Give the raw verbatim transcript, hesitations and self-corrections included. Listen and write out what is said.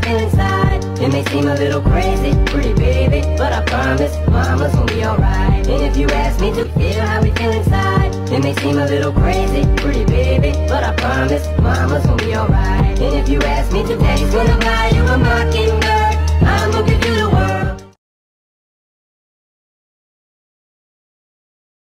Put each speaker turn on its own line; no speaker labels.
feel inside. It may seem a little crazy, pretty baby, but I promise mama's gonna be alright. And if you ask me to feel how we feel inside, it may seem a little crazy, pretty baby, but I promise mama's gonna be alright. And if you ask me to, daddy's gonna buy you a mockingbird.